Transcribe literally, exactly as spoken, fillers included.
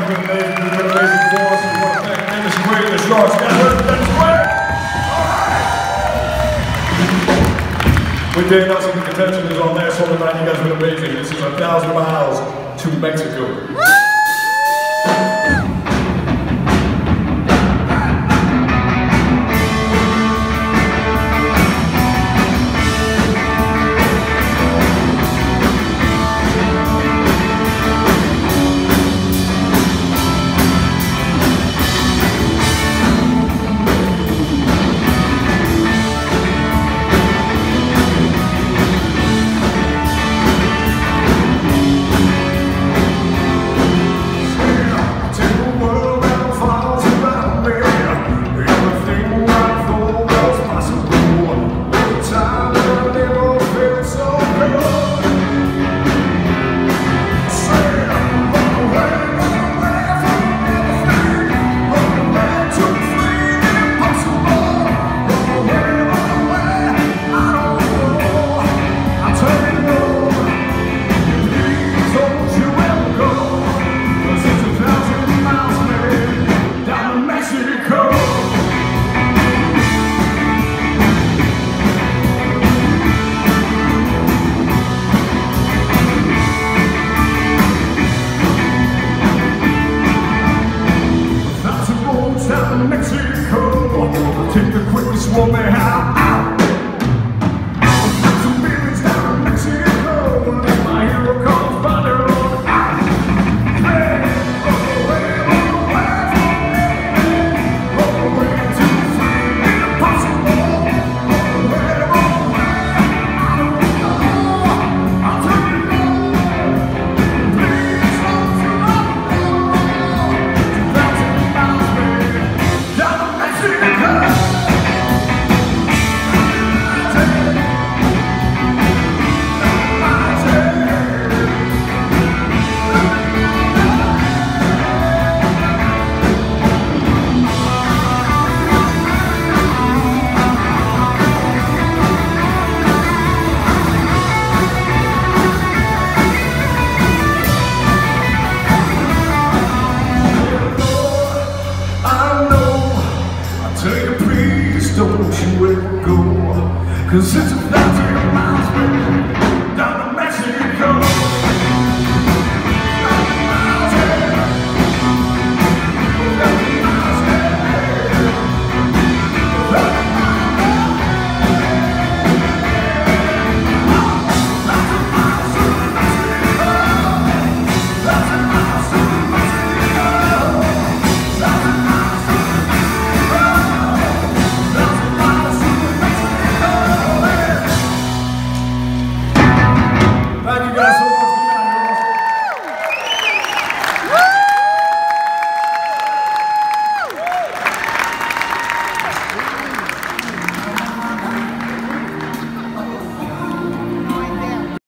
guys have been amazing. You've been amazing for us. We want to thank Dennis Quaid and the Sharks. Guys, ready for Dennis Quaid? Alright! With Dave Nelson in contention is our last song tonight. You guys have been amazing. This is A Thousand Miles to Mexico. Mexico, take the quickest woman out, out. Some millions down in Mexico, let my hero come find her on out. Hey, away, away, away to free the impossible. Away, away, I don't know, I'll tell you no. Please don't you know, two thousand miles, baby, down to Mexico. Don't you ever go, 'cause it's a